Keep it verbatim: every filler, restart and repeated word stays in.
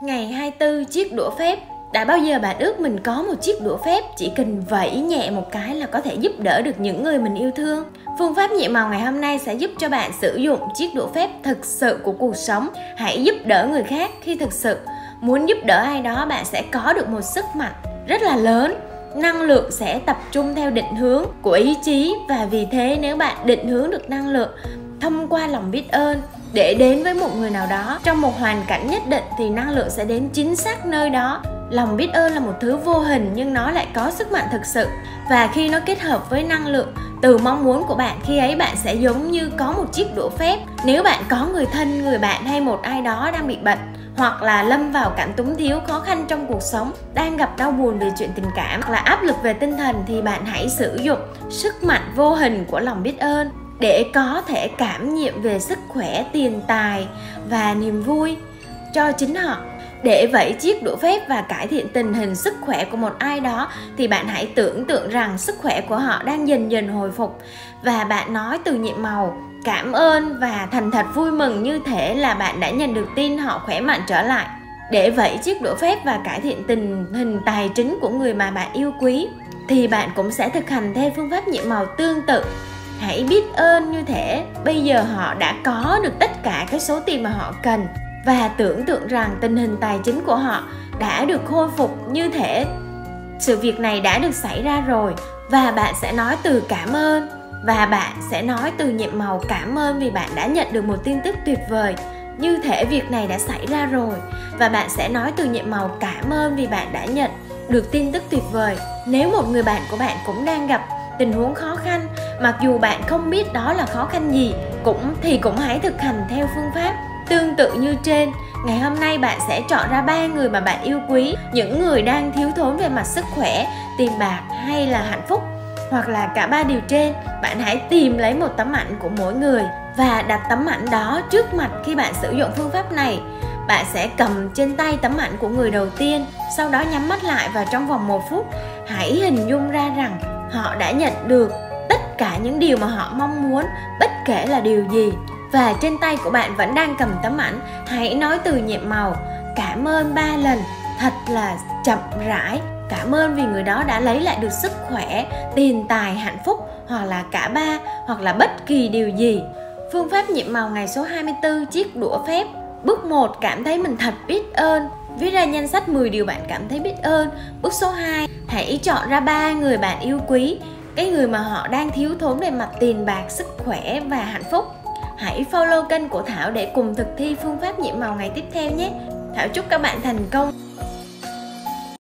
Ngày hai mươi tư chiếc đũa phép. Đã bao giờ bạn ước mình có một chiếc đũa phép chỉ cần vẫy nhẹ một cái là có thể giúp đỡ được những người mình yêu thương? Phương pháp nhiệm màu ngày hôm nay sẽ giúp cho bạn sử dụng chiếc đũa phép thực sự của cuộc sống. Hãy giúp đỡ người khác khi thực sự muốn giúp đỡ ai đó, bạn sẽ có được một sức mạnh rất là lớn. Năng lượng sẽ tập trung theo định hướng của ý chí, và vì thế nếu bạn định hướng được năng lượng thông qua lòng biết ơn để đến với một người nào đó trong một hoàn cảnh nhất định thì năng lượng sẽ đến chính xác nơi đó. Lòng biết ơn là một thứ vô hình nhưng nó lại có sức mạnh thực sự, và khi nó kết hợp với năng lượng từ mong muốn của bạn, khi ấy bạn sẽ giống như có một chiếc đũa phép. Nếu bạn có người thân, người bạn hay một ai đó đang bị bệnh, hoặc là lâm vào cảnh túng thiếu khó khăn trong cuộc sống, đang gặp đau buồn về chuyện tình cảm hoặc là áp lực về tinh thần, thì bạn hãy sử dụng sức mạnh vô hình của lòng biết ơn để có thể cảm nghiệm về sức khỏe, tiền tài và niềm vui cho chính họ. Để vẫy chiếc đũa phép và cải thiện tình hình sức khỏe của một ai đó thì bạn hãy tưởng tượng rằng sức khỏe của họ đang dần dần hồi phục, và bạn nói từ nhiệm màu cảm ơn và thành thật vui mừng, như thể là bạn đã nhận được tin họ khỏe mạnh trở lại. Để vẫy chiếc đũa phép và cải thiện tình hình tài chính của người mà bạn yêu quý thì bạn cũng sẽ thực hành theo phương pháp nhiệm màu tương tự. Hãy biết ơn như thể bây giờ họ đã có được tất cả cái số tiền mà họ cần, và tưởng tượng rằng tình hình tài chính của họ đã được khôi phục, như thể sự việc này đã được xảy ra rồi. Và bạn sẽ nói từ cảm ơn, và bạn sẽ nói từ nhiệm màu cảm ơn vì bạn đã nhận được một tin tức tuyệt vời, như thể việc này đã xảy ra rồi. Và bạn sẽ nói từ nhiệm màu cảm ơn vì bạn đã nhận được tin tức tuyệt vời. Nếu một người bạn của bạn cũng đang gặp tình huống khó khăn, mặc dù bạn không biết đó là khó khăn gì, cũng thì cũng hãy thực hành theo phương pháp tương tự như trên. Ngày hôm nay bạn sẽ chọn ra ba người mà bạn yêu quý, những người đang thiếu thốn về mặt sức khỏe, tiền bạc hay là hạnh phúc, hoặc là cả ba điều trên. Bạn hãy tìm lấy một tấm ảnh của mỗi người và đặt tấm ảnh đó trước mặt. Khi bạn sử dụng phương pháp này, bạn sẽ cầm trên tay tấm ảnh của người đầu tiên, sau đó nhắm mắt lại, và trong vòng một phút hãy hình dung ra rằng họ đã nhận được tất cả những điều mà họ mong muốn, bất kể là điều gì. Và trên tay của bạn vẫn đang cầm tấm ảnh. Hãy nói từ nhiệm màu cảm ơn ba lần, thật là chậm rãi. Cảm ơn vì người đó đã lấy lại được sức khỏe, tiền tài, hạnh phúc, hoặc là cả ba, hoặc là bất kỳ điều gì. Phương pháp nhiệm màu ngày số hai mươi tư chiếc đũa phép. Bước một, cảm thấy mình thật biết ơn. Viết ra danh sách mười điều bạn cảm thấy biết ơn. Bước số hai, hãy chọn ra ba người bạn yêu quý, cái người mà họ đang thiếu thốn về mặt tiền bạc, sức khỏe và hạnh phúc. Hãy follow kênh của Thảo để cùng thực thi phương pháp nhiệm màu ngày tiếp theo nhé. Thảo chúc các bạn thành công.